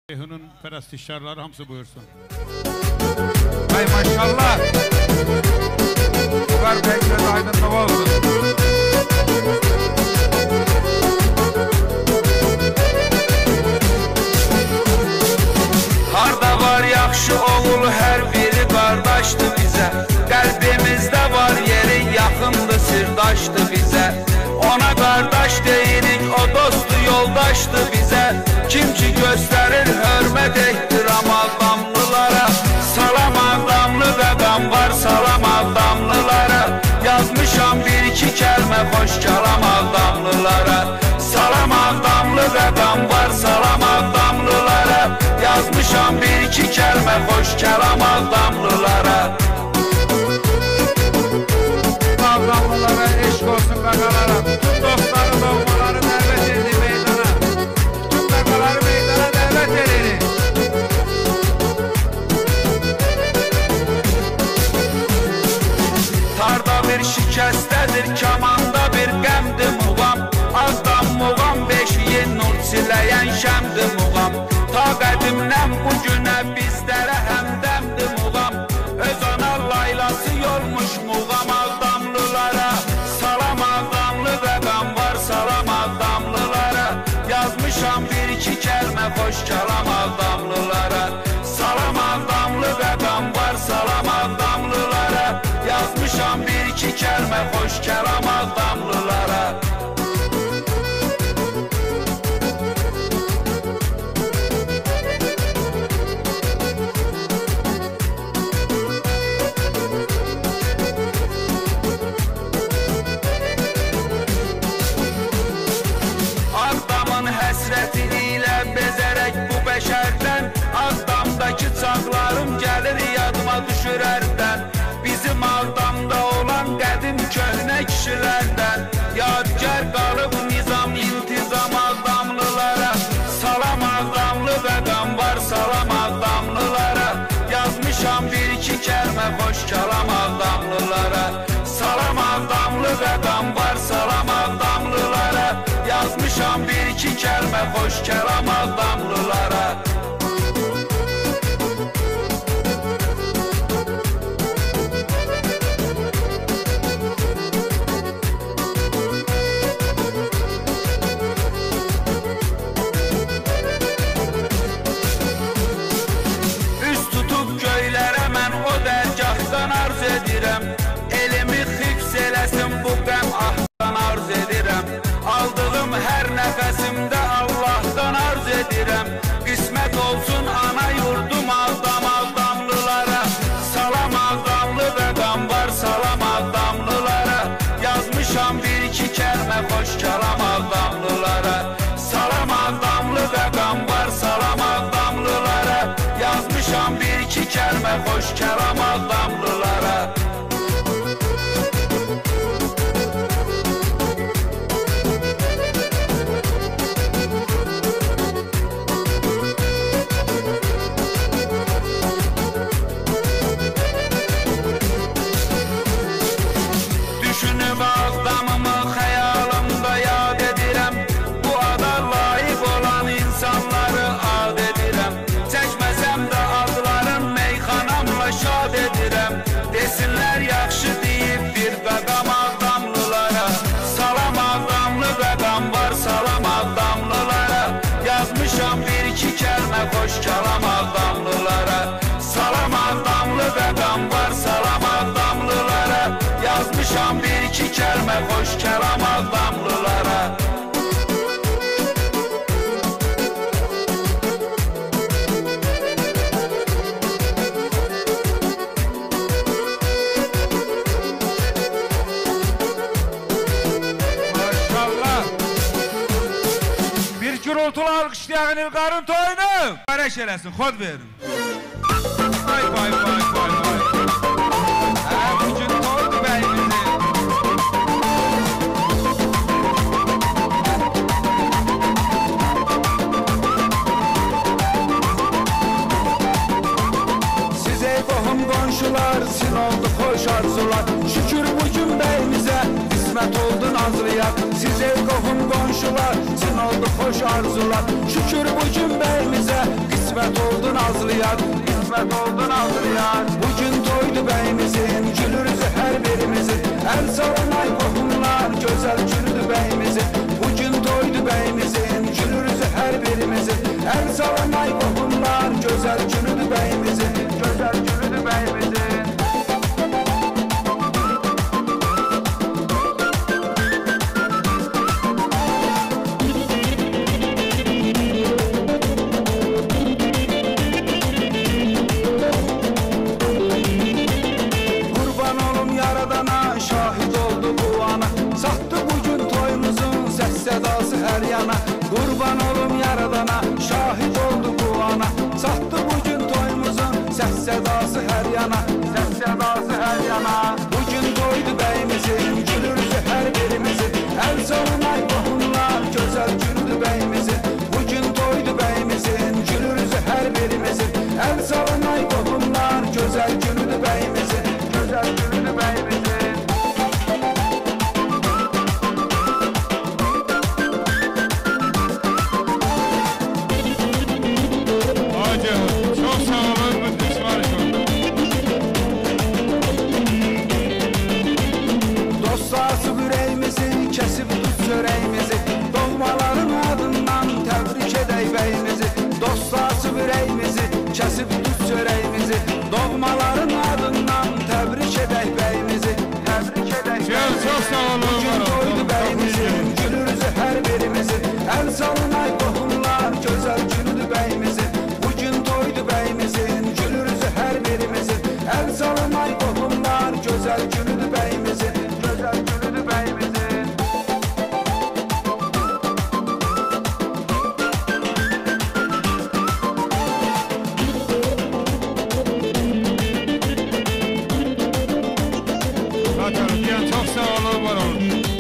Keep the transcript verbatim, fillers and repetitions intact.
Ceyhun'un perestişarları hamısı buyursun. Ay maşallah. Var bekle aydınlık olsun. Harda var yaxşı oğul, her biri qardaşdı bizə. Qəlbimizdə var yeri, yaxındı, sirdaşdı bizə. Ona qardaş deyirik, o dostu, yoldaşdı bizə. Kim ki göstərir hörmət, ehtiram adamlılara. Salam adamlı qaqam var, salam adamlılara. Yazmışam bir iki kəlmə, xoş kəlam adamlılara. Salam adamlı qaqam var, salam adamlılara. Yazmışam bir iki kəlmə, xoş kəlam adamlılara. Adamlılara eşq olsun qaqalara. Bütün dostları, doğmaları dəvət edin meydana. Bütün qaqaları meydana dəvət edin. Tarda bir şikəstədir, kamanda bir qəmdir muğam. Azdan muğam, beşiyin nur siləyən şəmdir muğam. Ta qədimdən bugünə bizlərə həmdəmdir muğam. Öz ana laylası yolmuş muğam adamlılara. Salam adamlı qaqam var, salam adamlılara. Yazmışam bir iki kəlmə, xoş kəlam adamlılara. Salam adamlı qaqam var, salam adamlılara. Yazmışam bir iki kəlmə, xoş kəlam adamlılara. Adamın həsrəti ilə bezərək bu bəşərdən. Adamdakı çağlarım gəlir yadıma düşür ərdən. Bizim adamda olan qədim köhnə kişilərdən. Yadgar qalıb nizam, intizam adamlılara. Salam adamlı qaqam var, salam adamlılara. Yazmışam bir iki kəlmə, xoş kəlam adamlılara. Salam adamlı qaqam var, salam adamlılara. Yazmışam bir iki kəlmə, xoş kəlam adamlılara. Üz tutub göylərə mən o dərgahdan arz edirəm. Elimi xifz eləsin bu qəm ahdan arz edirəm. Aldığım hər nəfəsimdə Allahdan arz edirəm. Qismət olsun ana yurdum adam adamlılara. Salam adamlı qaqam var, salam adamlılara. Yazmışam bir iki kəlmə, xoş kəlam adamlılara. Salam adamlı qaqam var, salam adamlılara. Yazmışam bir iki kəlmə, xoş kəlam adamlılara. Düşünüb ağdamımı xəyalımda yad edirəm. Bu ada layiq olan insanları ad edirəm. Çəkməsəm də adların meyxanamla şad edirəm. Desinlər yaxşı deyib bir qaqam adamlılara. Salam adamlı qaqam var, salam adamlılara. Yazmışam bir iki kəlmə, xoş kəlam adamlılara. Salam adamlı qaqam var, salam adamlılara. Yazmışam bir iki kəlmə, xoş kəlam adamlılara. Maşallah. Bir gürültülü alqışlayan İlqarın toyunu bərək eləsin, xod verin. Ay vay vay vay vay. Hə, bugün toydu bəyimizin. Siz ey qohum qonşular, sin oldu xoş arzular. Şükür bugün bəyimizə, qismət oldu nazlıyaq. Siz ey qohum qonşular, sin oldu xoş arzular. Şükür bugün bəyimizə, qismət yad, İsmet oldun aldır yad. Bugün toydu bəyimizin, gülürüz hər birimizin. El salın ay qohumlar, gözəl günüdür bəyimizin. Bugün toydu bəyimizin, gülürüz hər birimizin. El salın ay qohumlar, gözəl günüdür bəyimizin. Gözəl günüdür bəyimizin. Qurban olum yaradana, şahid oldu bu ana. Sattı bugün toyumuzun səs sədası hər yana, səs sədası hər yana. Bugün toydu bəyimizin, gülürüz hər birimizin. El salın ay qohumlar, gözəl günüdür bəyimizin. Bugün toydu bəyimizin, gülürüz hər birimizin. El salın ay qohumlar, gözəl günüdür bəyimizin. Gözəl günüdür bəyimizin. Çok sağ olun, müthiş var çok. Dostası bürəyimizi, kəsib tut çörəyimizi. Doğmaların adından təbrik edək bəyimizi. Dostası bürəyimizi, kəsib tut çörəyimizi. Doğmaların adından təbrik edək bəyimizi. Təbrik edək bəyimizi. Çok sağ olun. Bugün toydu bəyimizin, gülürüz hər birimizin. El salın ay qohumlar, gözəl günüdür bəyimizin. Bugün toydu bəyimizin, gülürüz hər birimizin. El salın ay qohumlar, gözəl günüdür bəyimizin. Gözəl günüdür bəyimizin. Bakalım, diyen çok sağ olun, var olun.